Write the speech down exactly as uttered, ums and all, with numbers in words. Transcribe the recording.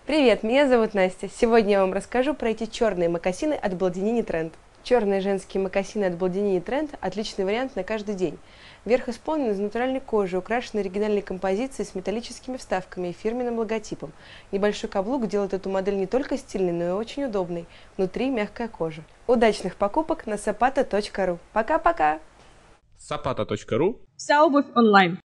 Привет, меня зовут Настя. Сегодня я вам расскажу про эти черные мокасины от Балдинини Тренд. Черные женские мокасины от Балдинини Тренд – отличный вариант на каждый день. Верх исполнен из натуральной кожи, украшен оригинальной композицией с металлическими вставками и фирменным логотипом. Небольшой каблук делает эту модель не только стильной, но и очень удобной. Внутри мягкая кожа. Удачных покупок на сапата точка ру. Пока-пока! сапата точка ру. Вся обувь онлайн.